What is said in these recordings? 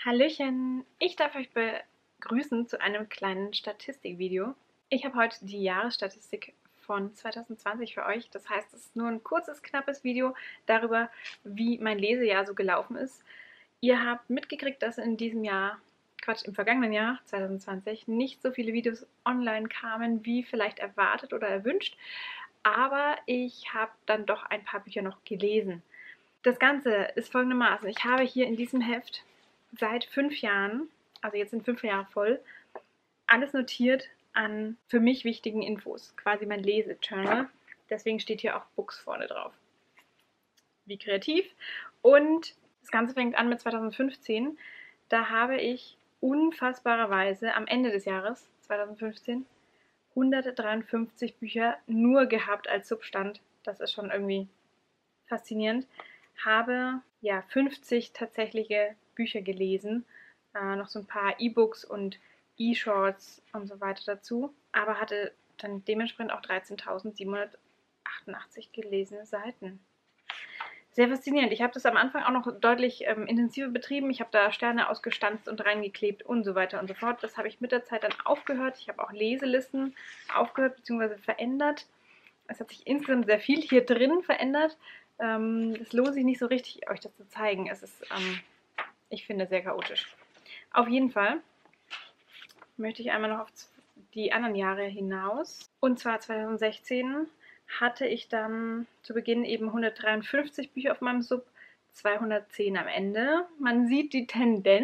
Hallöchen, ich darf euch begrüßen zu einem kleinen Statistikvideo. Ich habe heute die Jahresstatistik von 2020 für euch. Das heißt, es ist nur ein kurzes, knappes Video darüber, wie mein Lesejahr so gelaufen ist. Ihr habt mitgekriegt, dass in diesem Jahr, im vergangenen Jahr 2020 nicht so viele Videos online kamen, wie vielleicht erwartet oder erwünscht. Aber ich habe dann doch ein paar Bücher noch gelesen. Das Ganze ist folgendermaßen. Ich habe hier in diesem Heft seit 5 Jahren, also jetzt sind 5 Jahre voll, alles notiert an für mich wichtigen Infos. Quasi mein Lesejournal. Deswegen steht hier auch Books vorne drauf. Wie kreativ. Und das Ganze fängt an mit 2015. Da habe ich unfassbarerweise am Ende des Jahres 2015 153 Bücher nur gehabt als Substand. Das ist schon irgendwie faszinierend. Habe ja 50 tatsächliche Bücher gelesen, noch so ein paar E-Books und E-Shorts und so weiter dazu, aber hatte dann dementsprechend auch 13.788 gelesene Seiten. Sehr faszinierend. Ich habe das am Anfang auch noch deutlich intensiver betrieben. Ich habe da Sterne ausgestanzt und reingeklebt und so weiter und so fort. Das habe ich mit der Zeit dann aufgehört. Ich habe auch Leselisten aufgehört bzw. verändert. Es hat sich insgesamt sehr viel hier drin verändert. Es lohnt sich nicht so richtig, euch das zu zeigen. Es ist, ich finde, sehr chaotisch. Auf jeden Fall möchte ich einmal noch auf die anderen Jahre hinaus. Und zwar 2016 hatte ich dann zu Beginn eben 153 Bücher auf meinem Sub, 210 am Ende. Man sieht die Tendenz.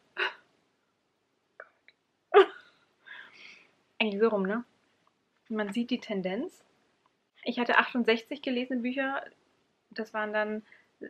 Eigentlich so rum, ne? Man sieht die Tendenz. Ich hatte 68 gelesene Bücher. Das waren dann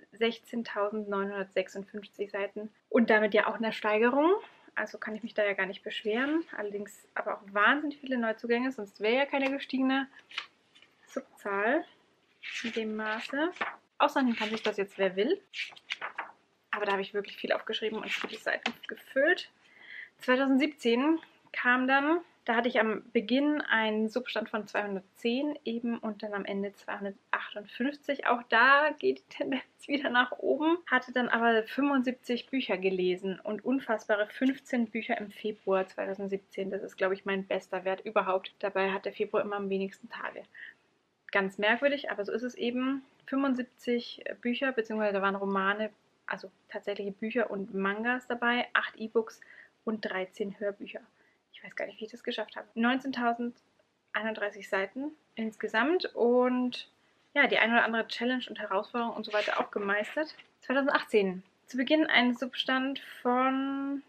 16.956 Seiten und damit ja auch eine Steigerung. Also kann ich mich da ja gar nicht beschweren. Allerdings aber auch wahnsinnig viele Neuzugänge, sonst wäre ja keine gestiegene Subzahl in dem Maße. Ausrechnen kann sich das jetzt, wer will. Aber da habe ich wirklich viel aufgeschrieben und viele Seiten gefüllt. 2017 kam dann, da hatte ich am Beginn einen Substand von 210 eben und dann am Ende 258. Auch da geht die Tendenz wieder nach oben. Hatte dann aber 75 Bücher gelesen und unfassbare 15 Bücher im Februar 2017. Das ist, glaube ich, mein bester Wert überhaupt. Dabei hat der Februar immer am wenigsten Tage. Ganz merkwürdig, aber so ist es eben. 75 Bücher, beziehungsweise da waren Romane, also tatsächliche Bücher und Mangas dabei, 8 E-Books und 13 Hörbücher. Ich weiß gar nicht, wie ich das geschafft habe. 19.031 Seiten insgesamt und ja, die eine oder andere Challenge und Herausforderung und so weiter auch gemeistert. 2018. Zu Beginn ein Substand von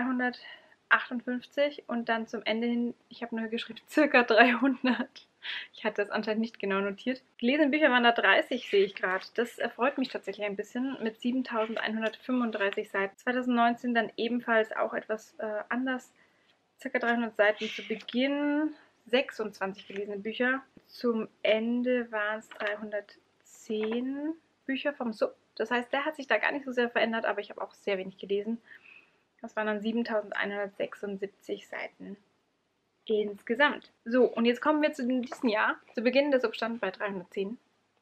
258 und dann zum Ende hin, ich habe nur geschrieben, circa 300. Ich hatte das anscheinend nicht genau notiert. Gelesene Bücher waren da 30, sehe ich gerade. Das erfreut mich tatsächlich ein bisschen mit 7.135 Seiten. 2019 dann ebenfalls auch etwas anders. Circa 300 Seiten zu Beginn, 26 gelesene Bücher. Zum Ende waren es 310 Bücher vom Sub. Das heißt, der hat sich da gar nicht so sehr verändert, aber ich habe auch sehr wenig gelesen. Das waren dann 7.176 Seiten insgesamt. So, und jetzt kommen wir zu diesem Jahr. Zu Beginn der Substand bei 310.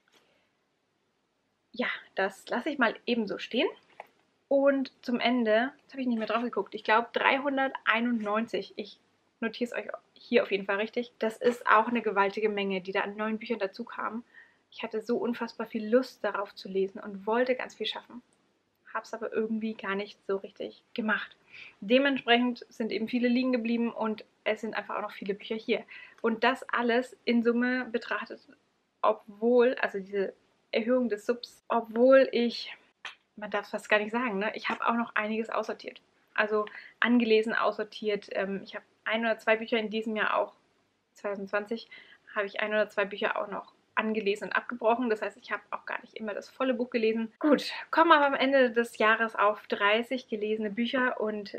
Ja, das lasse ich mal ebenso stehen. Und zum Ende, jetzt habe ich nicht mehr drauf geguckt, ich glaube 391. Ich notiere es euch hier auf jeden Fall richtig. Das ist auch eine gewaltige Menge, die da an neuen Büchern dazu kamen. Ich hatte so unfassbar viel Lust darauf zu lesen und wollte ganz viel schaffen. Habe es aber irgendwie gar nicht so richtig gemacht. Dementsprechend sind eben viele liegen geblieben und es sind einfach auch noch viele Bücher hier. Und das alles in Summe betrachtet, obwohl, also diese Erhöhung des Subs, obwohl ich, man darf es fast gar nicht sagen, ne? Ich habe auch noch einiges aussortiert. Also angelesen, aussortiert. Ich habe 1 oder 2 Bücher in diesem Jahr auch, 2020, habe ich 1 oder 2 Bücher auch noch angelesen und abgebrochen. Das heißt, ich habe auch gar nicht immer das volle Buch gelesen. Gut, kommen aber am Ende des Jahres auf 30 gelesene Bücher und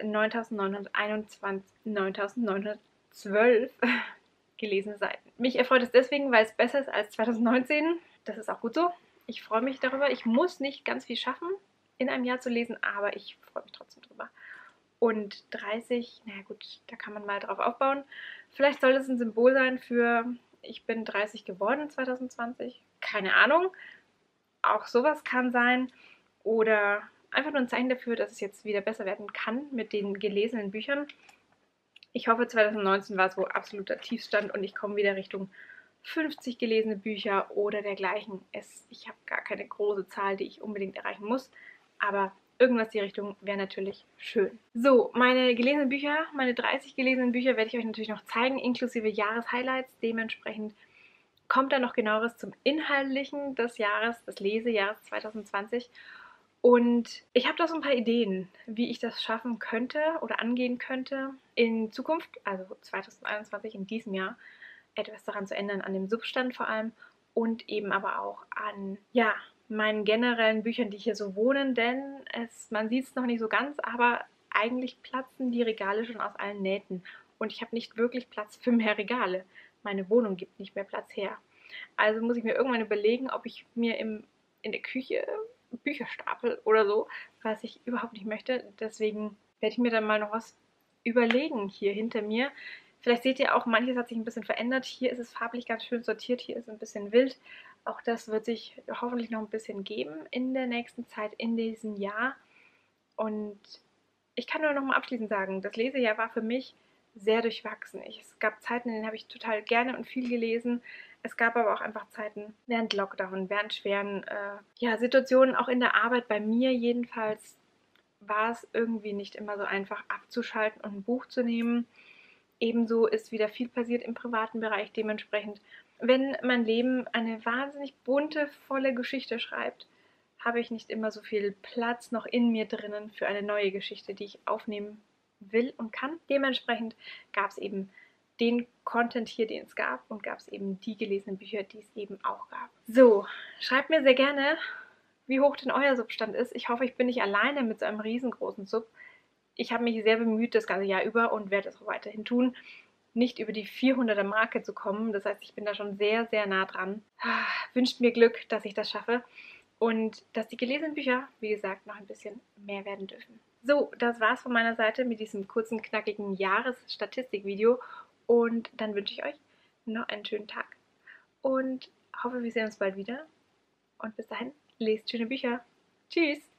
9.912 gelesene Seiten. Mich erfreut es deswegen, weil es besser ist als 2019. Das ist auch gut so. Ich freue mich darüber. Ich muss nicht ganz viel schaffen, in einem Jahr zu lesen, aber ich freue mich trotzdem drüber. Und 30, naja gut, da kann man mal drauf aufbauen. Vielleicht soll es ein Symbol sein für, ich bin 30 geworden 2020. Keine Ahnung. Auch sowas kann sein. Oder einfach nur ein Zeichen dafür, dass es jetzt wieder besser werden kann mit den gelesenen Büchern. Ich hoffe, 2019 war so absoluter Tiefstand und ich komme wieder Richtung 50 gelesene Bücher oder dergleichen. Ich habe gar keine große Zahl, die ich unbedingt erreichen muss, aber irgendwas in die Richtung wäre natürlich schön. So, meine gelesenen Bücher, meine 30 gelesenen Bücher werde ich euch natürlich noch zeigen, inklusive Jahreshighlights. Dementsprechend kommt dann noch genaueres zum Inhaltlichen des Jahres, des Lesejahres 2020. Und ich habe da so ein paar Ideen, wie ich das schaffen könnte oder angehen könnte in Zukunft, also 2021, in diesem Jahr, etwas daran zu ändern, an dem Substand vor allem und eben aber auch an, ja, meinen generellen Büchern, die hier so wohnen, denn man sieht es noch nicht so ganz, aber eigentlich platzen die Regale schon aus allen Nähten und ich habe nicht wirklich Platz für mehr Regale. Meine Wohnung gibt nicht mehr Platz her. Also muss ich mir irgendwann überlegen, ob ich mir in der Küche Bücher stapel oder so, was ich überhaupt nicht möchte. Deswegen werde ich mir dann mal noch was überlegen hier hinter mir. Vielleicht seht ihr auch, manches hat sich ein bisschen verändert. Hier ist es farblich ganz schön sortiert, hier ist es ein bisschen wild. Auch das wird sich hoffentlich noch ein bisschen geben in der nächsten Zeit, in diesem Jahr. Und ich kann nur noch mal abschließend sagen, das Lesejahr war für mich sehr durchwachsen. Es gab Zeiten, in denen habe ich total gerne und viel gelesen. Es gab aber auch einfach Zeiten während Lockdown, während schweren Situationen, auch in der Arbeit, bei mir jedenfalls, war es irgendwie nicht immer so einfach abzuschalten und ein Buch zu nehmen. Ebenso ist wieder viel passiert im privaten Bereich. Dementsprechend, wenn mein Leben eine wahnsinnig bunte, volle Geschichte schreibt, habe ich nicht immer so viel Platz noch in mir drinnen für eine neue Geschichte, die ich aufnehmen will und kann. Dementsprechend gab es eben den Content hier, den es gab, und gab es eben die gelesenen Bücher, die es eben auch gab. So, schreibt mir sehr gerne, wie hoch denn euer Substand ist. Ich hoffe, ich bin nicht alleine mit so einem riesengroßen Sub. Ich habe mich sehr bemüht das ganze Jahr über und werde es auch weiterhin tun, nicht über die 400er Marke zu kommen. Das heißt, ich bin da schon sehr, sehr nah dran. Wünscht mir Glück, dass ich das schaffe und dass die gelesenen Bücher, wie gesagt, noch ein bisschen mehr werden dürfen. So, das war's von meiner Seite mit diesem kurzen, knackigen Jahresstatistikvideo und dann wünsche ich euch noch einen schönen Tag und hoffe, wir sehen uns bald wieder und bis dahin, lest schöne Bücher. Tschüss!